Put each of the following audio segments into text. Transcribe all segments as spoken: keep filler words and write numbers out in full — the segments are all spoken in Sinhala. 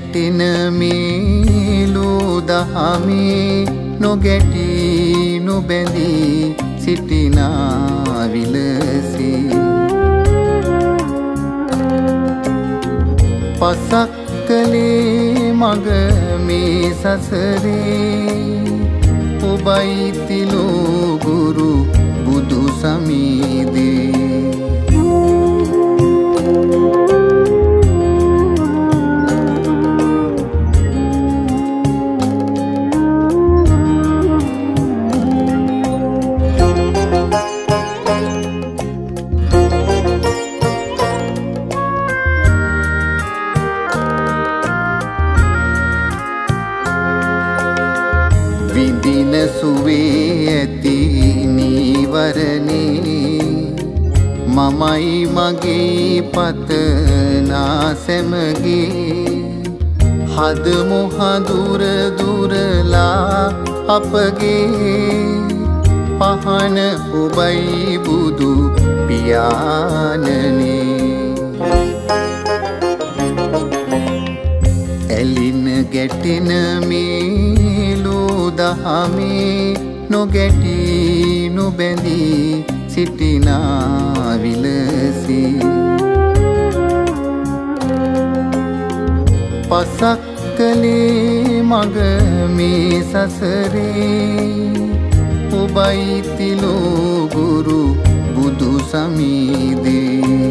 ගැටෙන මේ ලෝ දහමේ නොගැටි නොබැඳී සිටිනා විලසී පසක් කලේ මග මේ සසරේ ඔබයි තිලෝ ගුරු බුදු සමීදේ විඳින සුවේ ඇති නීවරණේ මමයි මගේ පතනා සැමගේ හදමු හඳුර දුරලා අපගේ පහන ඔබයි බුදු පියාණනේ ඇලින ගැටෙන මේ ලෝ දහමේ නොගැටි නොබැඳී සිටිනා විලසී පසක් කලේ මග මේ සසරේ ඔබයි තිලෝ ගුරු බුදු සමීදේ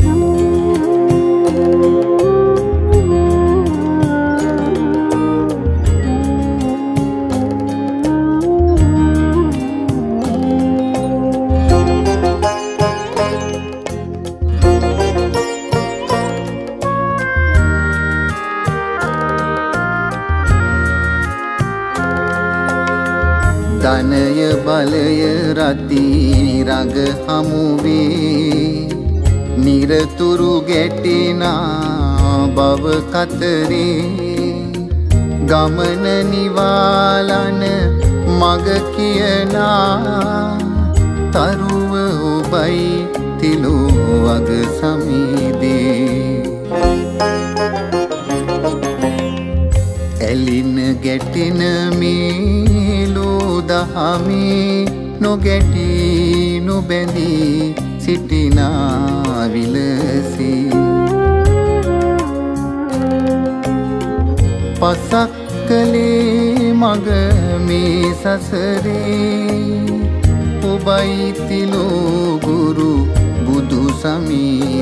ධනය බලය රති රඟ හමුවේ නිරතුරු ගැටෙනා බව කතරේ ගමන නිවාලන මග කියනා තරුව ඔබයි තිලෝ අග සමීදේ ඇලින ගැටෙන මේ ලෝ දහමේ නොගැටි නොබැඳී සිටිනා විලසී පසක් කලේ මග මේ සසරේ ඔබයි තිලෝ ගුරු බුදු සමී